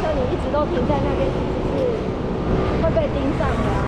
车你一直都停在那边，其实是